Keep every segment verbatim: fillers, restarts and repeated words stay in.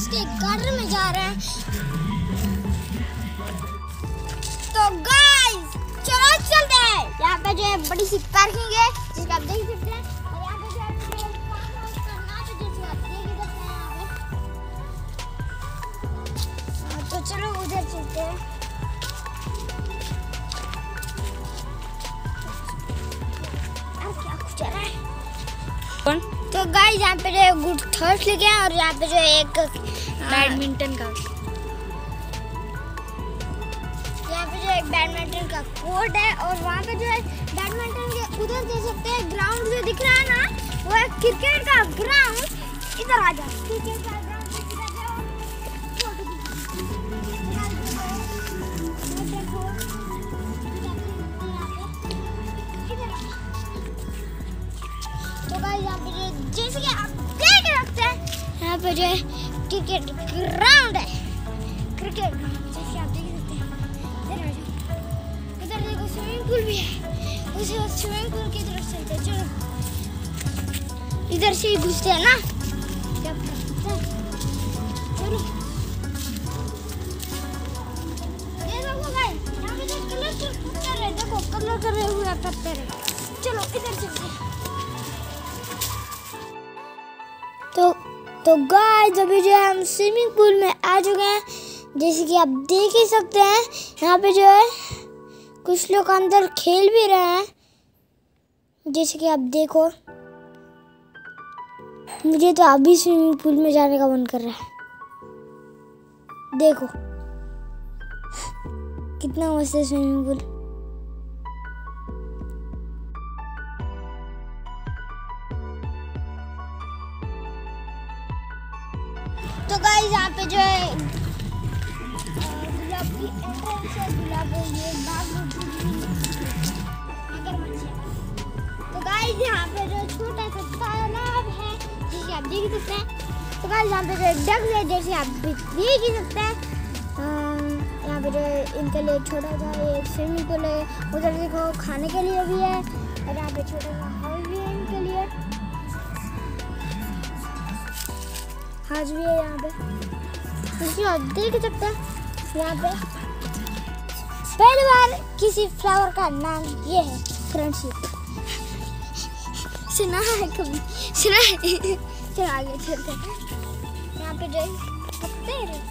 इसके गार्डन में जा रहे हैं। तो गाइस चलो चलते हैं। यहाँ पे जो है बड़ी सी पार्किंग है जिसका आप देख सकते हैं। और यहाँ पे जो है करना तो जैसे आप देख ही सकते हैं यहाँ पे। तो चलो उधर चलते हैं। क्या कुछ रहा है? तो गाइस यहाँ पे जो है गुड थर्स लिखे हैं और यहाँ पे जो है एक बैडमिंटन का यहाँ पे जो एक बैडमिंटन का कोर्ट है और वहाँ पे जो है बैडमिंटन के उधर दे सकते हैं ग्राउंड जो दिख रहा है ना, वो है क्रिकेट का ग्राउंड। इधर आ जाओ, क्रिकेट का ग्राउंड इधर आ जाओ। तो गाइस यहाँ पे जो जैसे कि आप देख सकते हैं यहाँ पे जो है क्रिकेट ग्राउंड है, क्रिकेट जैसे आप देख सकते हैं। इधर देखो स्विमिंग पूल भी है, उसे स्विमिंग पूल की तरफ चलते हैं। चलो इधर से ही घुसते हैं ना, चलो ये देखो गाइस यहाँ पे जो कलर कर रहे, देखो कलर कर रहे हुए पत्थर है। चलो इधर चलते हैं। तो तो गाइस अभी जो है हम स्विमिंग पूल में आ चुके हैं, जैसे कि आप देख ही सकते हैं। यहाँ पे जो है कुछ लोग अंदर खेल भी रहे हैं, जैसे कि आप देखो। मुझे तो अभी स्विमिंग पूल में जाने का मन कर रहा है। देखो कितना मस्त है स्विमिंग पूल। तो गाइस यहाँ पे जो है गुलाब की एंट्रेंस है, गुलाब ये बाग मगरमच्छ। तो गाइस यहाँ पे जो छोटा सा तालाब है जिसे आप देख सकते हैं। तो गाइस यहाँ पे जो डक है जैसे आप देख ही सकते हैं। यहाँ पे जो इनके लिए छोटा सा एक स्विमिंग पूल है, उधर देखो खाने के लिए भी है और यहाँ पे छोटा सा हाउस भी है इनके लिए, हाउस भी है यहाँ पे। जैसे आप देख सकते हैं यहाँ पे पहली बार किसी फ्लावर का नाम ये है फ्रेंडशिप। सुना है कभी? सुना है? चलो आगे चलते हैं। यहाँ पे जो पत्ते हैं।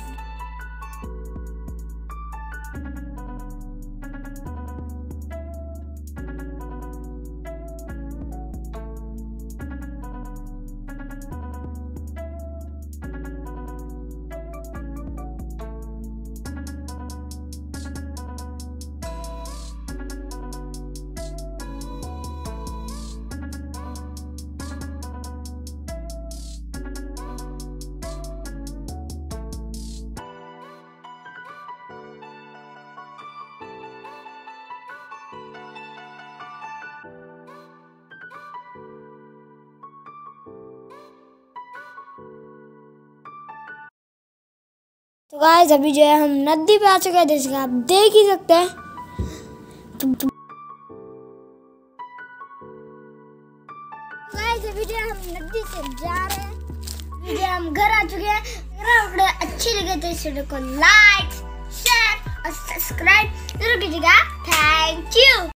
तो गाइस अभी जो है हम नदी पे आ चुके हैं, जैसे कि आप देख ही सकते हैं। गाइस अभी जो है हम नदी से जा रहे हैं, अभी जो हम घर आ चुके हैं। अगर वीडियो अच्छी लगे तो इस वीडियो को लाइक, शेयर और सब्सक्राइब जरूर कीजिएगा। Thank you.